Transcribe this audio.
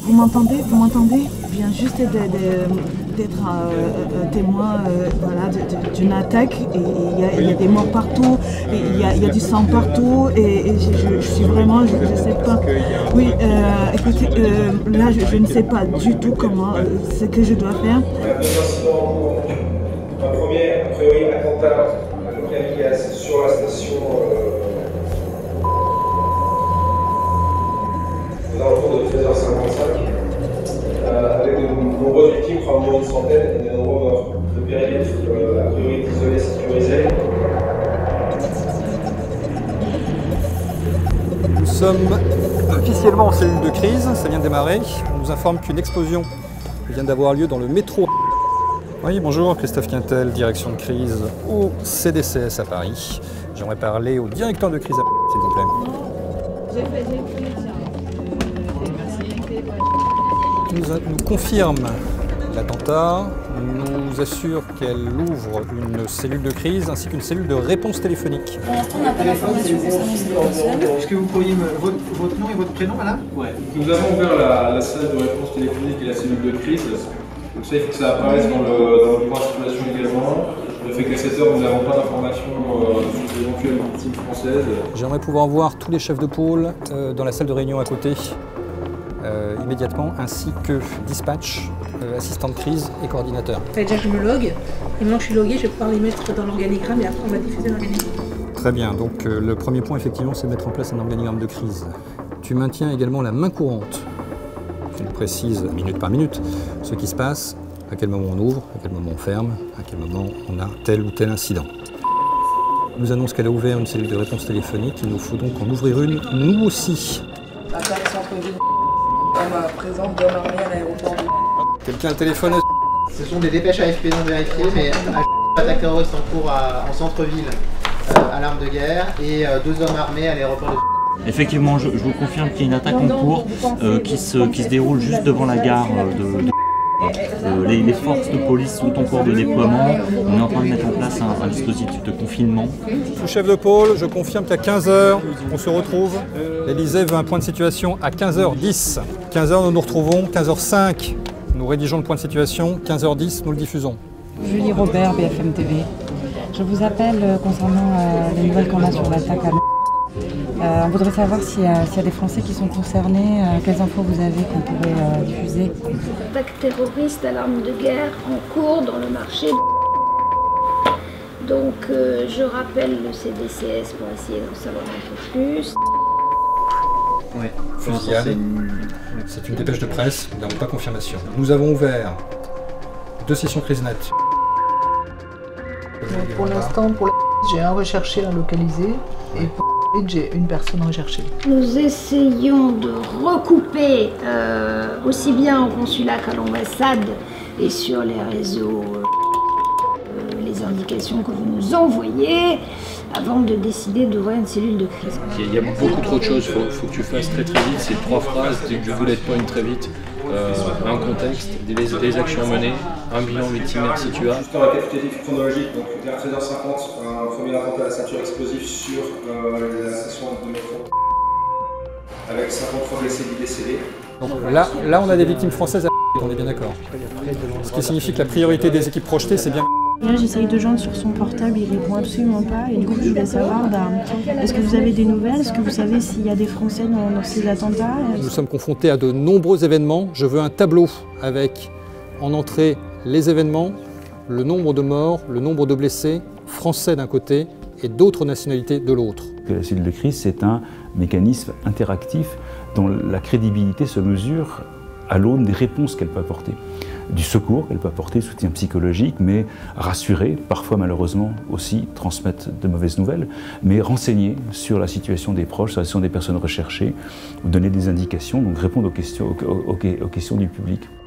Vous m'entendez? Vous m'entendez? Je viens juste d'être témoin voilà, d'une attaque. Il y a des morts partout, il y a du sang partout et je suis vraiment, je ne sais pas. Oui, écoutez, là je ne sais pas du tout comment, ce que je dois faire. Un premier, a priori, attentat sur la station aux alentours de 13h55, avec de nombreuses victimes, probablement une centaine, et de nombreux morts. Le périmètre, a priori, est isolé, sécurisé. Nous sommes officiellement en cellule de crise, ça vient de démarrer. On nous informe qu'une explosion vient d'avoir lieu dans le métro. Oui, bonjour, Christophe Quintel, direction de crise au CDCS à Paris. J'aimerais parler au directeur de crise à Paris, s'il vous plaît. Nous confirme l'attentat, nous assure qu'elle ouvre une cellule de crise ainsi qu'une cellule de réponse téléphonique. Pour l'instant, on n'a pas d'informations concernant cette personne. Est-ce que vous pourriez votre nom et votre prénom, madame? Ouais. Nous avons ouvert la salle de réponse téléphonique et la cellule de crise. Donc ça, il faut que ça apparaisse dans le point de situation également. Le fait qu'à cette heure, nous n'avons pas d'informations sur d'éventuelles victimes françaises. J'aimerais pouvoir voir tous les chefs de pôle dans la salle de réunion à côté immédiatement, ainsi que dispatch, assistant de crise et coordinateur. Déjà, je me log, et maintenant que je suis logué, je vais pouvoir les mettre dans l'organigramme et après on va diffuser l'organigramme. Très bien, donc le premier point effectivement c'est de mettre en place un organigramme de crise. Tu maintiens également la main courante. Tu nous précises minute par minute ce qui se passe, à quel moment on ouvre, à quel moment on ferme, à quel moment on a tel ou tel incident. On nous annonce qu'elle a ouvert une cellule de réponse téléphonique, il nous faut donc en ouvrir une, nous aussi. Attaque centre-ville. Homme présent d'homme armé à l'aéroport. Quelqu'un a le téléphone? Ce sont des dépêches AFP non vérifiées, mais attaque terroriste en cours en centre-ville à l'arme de guerre et 2 hommes armés à l'aéroport de... Effectivement, je vous confirme qu'il y a une attaque en cours qui se déroule juste devant la gare les forces de police sont en cours de déploiement. On est en train de mettre en place un dispositif de confinement. Sous-chef de pôle, je confirme qu'à 15h, on se retrouve. L'Elysée veut un point de situation à 15h10. 15h, nous nous retrouvons. 15h05, nous rédigeons le point de situation. 15h10, nous le diffusons. Julie Robert, BFM TV. Je vous appelle concernant les nouvelles qu'on a sur l'attaque à on voudrait savoir s'il y a des Français qui sont concernés, quelles infos vous avez qu'on pourrait diffuser. Attaque terroriste à l'arme de guerre en cours dans le marché. Donc je rappelle le CDCS pour essayer d'en savoir un peu plus. Oui, fusillade. C'est une dépêche de presse, nous n'avons pas confirmation. Nous avons ouvert 2 sessions CriseNet. Pour l'instant, j'ai un recherché à localiser et pour j'ai une personne recherchée. Nous essayons de recouper aussi bien au consulat qu'à l'ambassade et sur les réseaux les indications que vous nous envoyez avant de décider d'ouvrir une cellule de crise. Il y a beaucoup trop de choses, il faut que tu fasses très vite, c'est 3 phrases, du bullet point très vite, un contexte, des actions menées, un bilan victimaire si tu as. Juste un récapitulatif chronologique, donc vers 13h50, un premier attentat à la ceinture explosive sur la station de métro, avec 53 blessés, 10 décédés. Donc là on a des victimes françaises à on est bien d'accord. Ce qui signifie que la priorité des équipes projetées c'est bien. Là, j'essaye de joindre sur son portable, il répond absolument pas. Et du coup, je voulais savoir, est-ce que vous avez des nouvelles? Est-ce que vous savez s'il y a des Français dans ces attentats? Nous sommes confrontés à de nombreux événements. Je veux un tableau avec, en entrée, les événements, le nombre de morts, le nombre de blessés, français d'un côté et d'autres nationalités de l'autre. La cellule de crise, c'est un mécanisme interactif dont la crédibilité se mesure à l'aune des réponses qu'elle peut apporter. Du secours qu'elle peut apporter, soutien psychologique, mais rassurer, parfois malheureusement aussi transmettre de mauvaises nouvelles, mais renseigner sur la situation des proches, sur la situation des personnes recherchées, donner des indications, donc répondre aux questions du public.